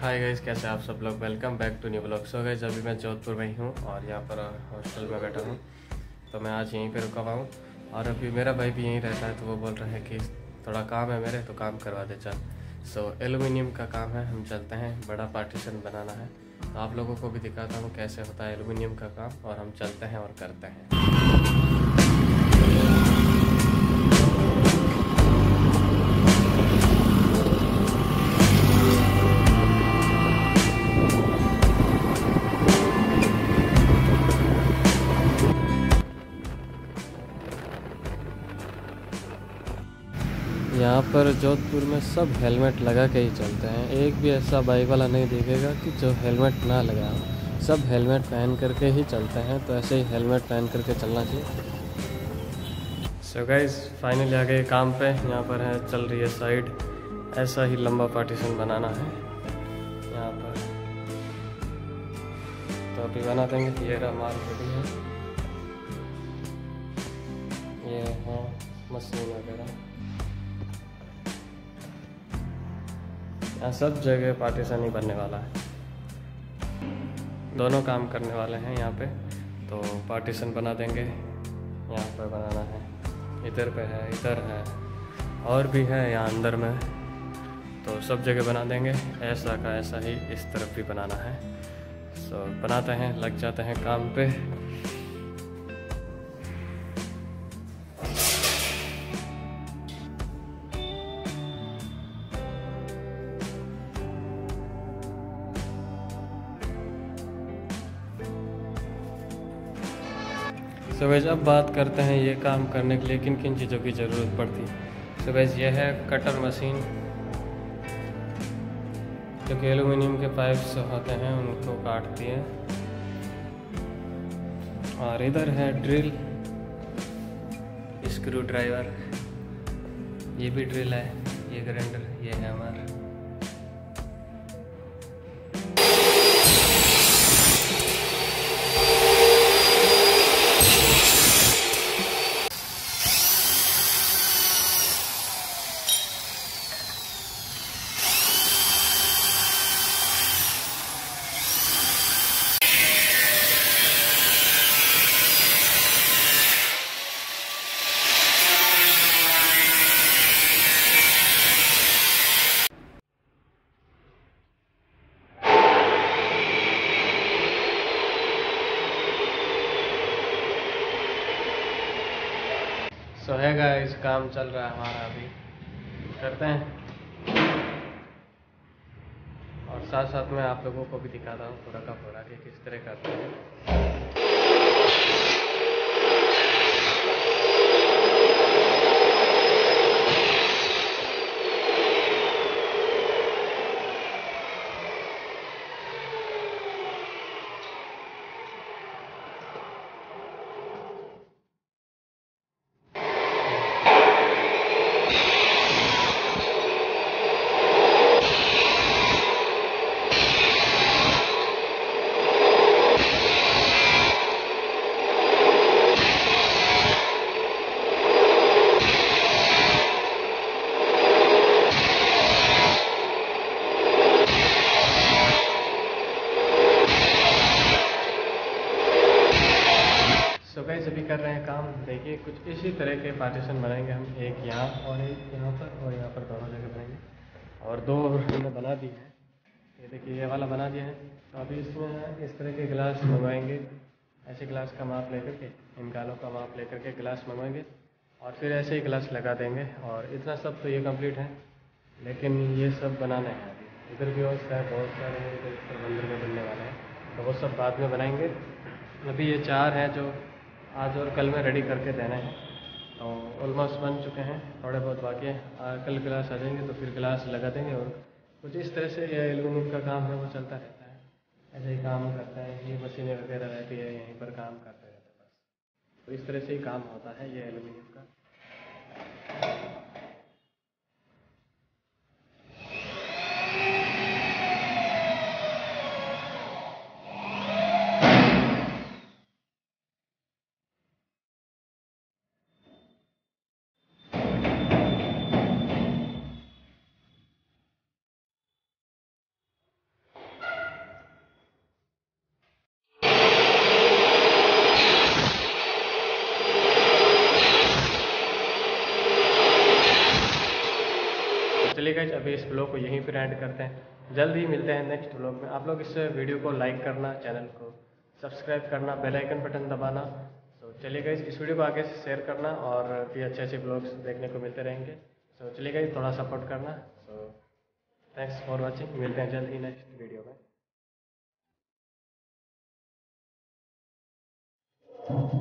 Hi guys, कैसे आप सब लोग। Welcome back to new blog. So guys, अभी मैं जोधपुर में ही हूँ और यहाँ पर हॉस्टल में बैठा हूँ। तो मैं आज यहीं पे रुका हुआ हूँ और अभी मेरा भाई भी यहीं रहता है, तो वो बोल रहा है कि थोड़ा काम है मेरे, तो काम करवा दे चल। सो एलुमिनियम का काम है, हम चलते हैं, बड़ा पार्टीशन बनाना है। तो आप लोगों को भी दिखाता हूँ कैसे होता है एलुमिनियम का काम, और हम चलते हैं और करते हैं। यहाँ पर जोधपुर में सब हेलमेट लगा के ही चलते हैं। एक भी ऐसा बाइक वाला नहीं दिखेगा कि जो हेलमेट ना लगा हो। सब हेलमेट पहन करके ही चलते हैं, तो ऐसे ही हेलमेट पहन करके चलना चाहिए। सो गाइस, फाइनली आ गए काम पे। यहाँ पर है, चल रही है साइड। ऐसा ही लंबा पार्टीशन बनाना है यहाँ पर, तो अभी बना देंगे। ये रहा माल रेडी है, ये है मशीन वगैरह। यहाँ सब जगह पार्टीशन ही बनने वाला है। दोनों काम करने वाले हैं यहाँ पे, तो पार्टीशन बना देंगे। यहाँ पर बनाना है, इधर पे है, इधर है, और भी है यहाँ अंदर में, तो सब जगह बना देंगे। ऐसा का ऐसा ही इस तरफ भी बनाना है। सो बनाते हैं, लग जाते हैं काम पे। सो वैसे अब बात करते हैं ये काम करने के लिए किन किन चीज़ों की ज़रूरत पड़ती है। सो वैसे यह है कटर मशीन, जो कि एलुमिनियम के पाइप्स होते हैं उनको काटती है। और इधर है ड्रिल, स्क्रू ड्राइवर, ये भी ड्रिल है, ये ग्राइंडर, ये है हमारा। सो है गाइस, काम चल रहा है हमारा, अभी करते हैं और साथ साथ में आप लोगों को भी दिखाता हूँ थोड़ा का थोड़ा कि किस तरह करते हैं। तो गाइस, अभी कर रहे हैं काम। देखिए, कुछ इसी तरह के पार्टीशन बनाएंगे हम, एक यहाँ और एक यहाँ पर, और यहाँ पर दोनों जगह बनाएंगे। और दो हमने बना दिए हैं, ये देखिए, ये वाला बना दिया है। तो अभी इसमें इस तरह के गिलास मंगवाएंगे। ऐसे गिलास का माप लेकर के, इन गालों का माप लेकर के गिलास मंगवाएंगे और फिर ऐसे ही गिलास लगा देंगे। और इतना सब तो ये कंप्लीट है, लेकिन ये सब बनाना है अभी। इधर भी और है, बहुत सारे इधर मंदिर में बनने वाले हैं, तो वो सब बाद में बनाएंगे। अभी ये चार हैं जो आज और कल में रेडी करके देने हैं, तो ऑलमोस्ट बन चुके हैं, थोड़े बहुत बाकी हैं। कल गिलास आ जाएंगे तो फिर गिलास लगा देंगे। और कुछ इस तरह से ये एलुमिनियम का काम है, वो चलता रहता है। ऐसे ही काम करता है, ये मशीनें वगैरह रहती है, यहीं पर काम करते रहते हैं बस। तो इस तरह से ही काम होता है ये एलुमिनियम का। चलिए गाइस, अभी इस ब्लॉग को यहीं पर एंड करते हैं। जल्द ही मिलते हैं नेक्स्ट ब्लॉग में। आप लोग इस वीडियो को लाइक करना, चैनल को सब्सक्राइब करना, बेल आइकन बटन दबाना। तो चलिए गाइस, इस वीडियो को आगे से शेयर करना और भी अच्छे अच्छे ब्लॉग्स देखने को मिलते रहेंगे। तो चलिए गाइस, थोड़ा सपोर्ट करना। So thanks for watching. मिलते हैं जल्द ही नेक्स्ट वीडियो में।